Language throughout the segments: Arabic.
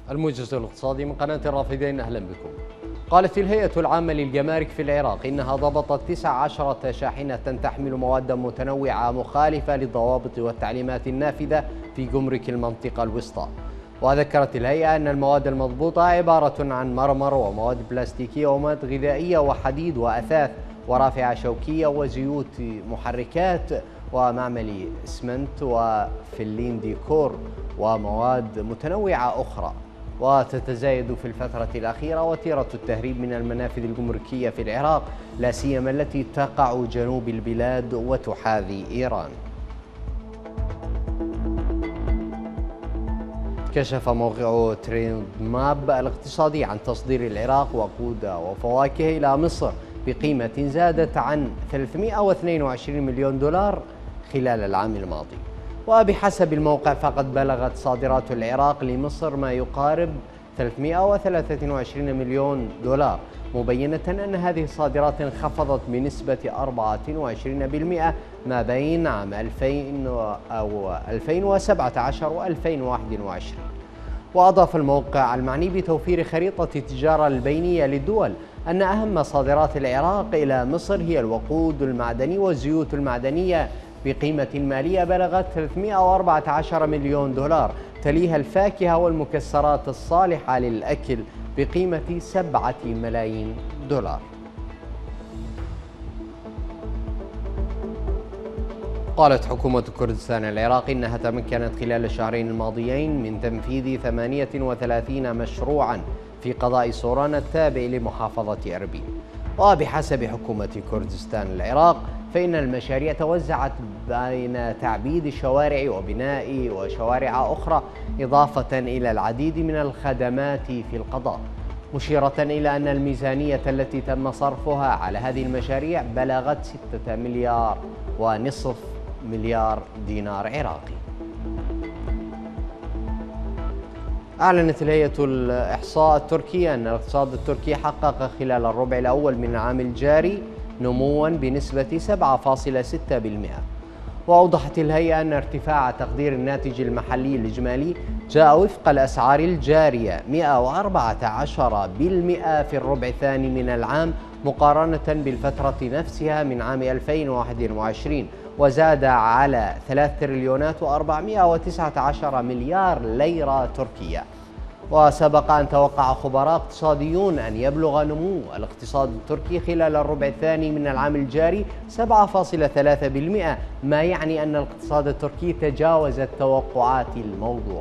الموجز الاقتصادي من قناة الرافدين، أهلا بكم. قالت الهيئة العامة للجمارك في العراق إنها ضبطت 19 شاحنة تحمل مواد متنوعة مخالفة للضوابط والتعليمات النافذة في جمرك المنطقة الوسطى. وذكرت الهيئة أن المواد المضبوطة عبارة عن مرمر ومواد بلاستيكية ومواد غذائية وحديد وأثاث ورافعة شوكية وزيوت محركات ومعمل اسمنت وفلين ديكور ومواد متنوعة أخرى. وتتزايد في الفترة الأخيرة وتيرة التهريب من المنافذ الجمركية في العراق، لا سيما التي تقع جنوب البلاد وتحاذي إيران. كشف موقع تريند ماب الاقتصادي عن تصدير العراق وقود وفواكه إلى مصر بقيمة زادت عن 322 مليون دولار خلال العام الماضي. وبحسب الموقع فقد بلغت صادرات العراق لمصر ما يقارب 323 مليون دولار، مبينة أن هذه الصادرات انخفضت بنسبة 24% ما بين عام 2017 و 2021. وأضاف الموقع المعني بتوفير خريطة التجارة البينية للدول أن أهم صادرات العراق إلى مصر هي الوقود المعدني والزيوت المعدنية بقيمة مالية بلغت 314 مليون دولار، تليها الفاكهة والمكسرات الصالحة للأكل بقيمة 7 ملايين دولار. قالت حكومة كردستان العراق إنها تمكنت خلال الشهرين الماضيين من تنفيذ 38 مشروعا في قضاء صوران التابع لمحافظة أربيل. وبحسب حكومة كردستان العراق فإن المشاريع توزعت بين تعبيد الشوارع وبناء وشوارع أخرى، إضافة إلى العديد من الخدمات في القضاء، مشيرة إلى أن الميزانية التي تم صرفها على هذه المشاريع بلغت 6 مليار ونصف مليار دينار عراقي. أعلنت الهيئة الإحصاء التركية أن الاقتصاد التركي حقق خلال الربع الأول من العام الجاري نمواً بنسبة 7.6%. وأوضحت الهيئة أن ارتفاع تقدير الناتج المحلي الإجمالي جاء وفق الأسعار الجارية 114% في الربع الثاني من العام مقارنة بالفترة نفسها من عام 2021، وزاد على 3 تريليونات و419 مليار ليرة تركية. وسبق أن توقع خبراء اقتصاديون أن يبلغ نمو الاقتصاد التركي خلال الربع الثاني من العام الجاري 7.3%، ما يعني أن الاقتصاد التركي تجاوز التوقعات الموضوعة.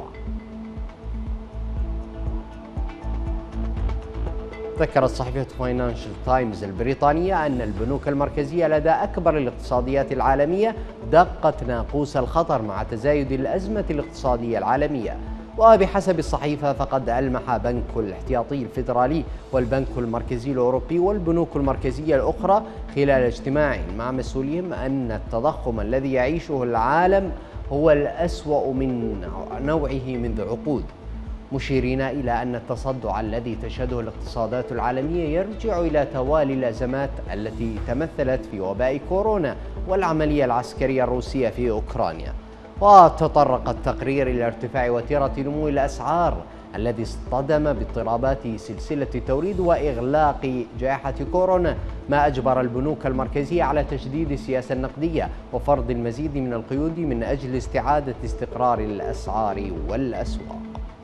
ذكرت صحيفة فاينانشال تايمز البريطانية أن البنوك المركزية لدى أكبر الاقتصاديات العالمية دقت ناقوس الخطر مع تزايد الأزمة الاقتصادية العالمية. وبحسب الصحيفة فقد ألمح بنك الاحتياطي الفيدرالي والبنك المركزي الأوروبي والبنوك المركزية الأخرى خلال اجتماع مع مسؤوليهم أن التضخم الذي يعيشه العالم هو الأسوأ من نوعه منذ عقود، مشيرين إلى أن التصدع الذي تشهده الاقتصادات العالمية يرجع إلى توالي الأزمات التي تمثلت في وباء كورونا والعملية العسكرية الروسية في أوكرانيا. وتطرق التقرير إلى ارتفاع وتيرة نمو الأسعار الذي اصطدم باضطرابات سلسلة التوريد وإغلاق جائحة كورونا، ما أجبر البنوك المركزية على تشديد السياسة النقدية وفرض المزيد من القيود من أجل استعادة استقرار الأسعار والأسواق.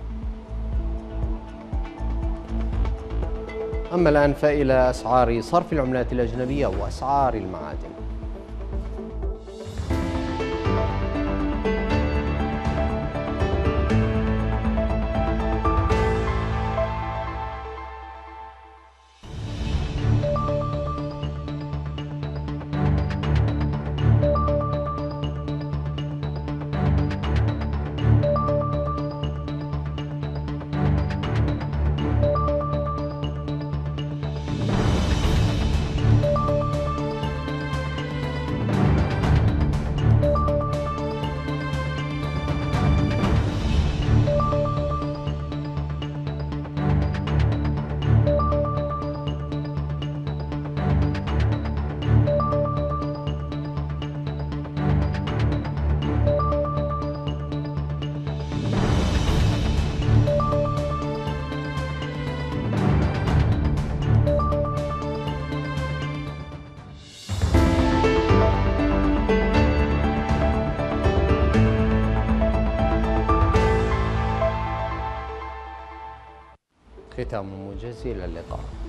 أما الآن فإلى أسعار صرف العملات الأجنبية وأسعار المعادن. ختام موجز، إلى اللقاء.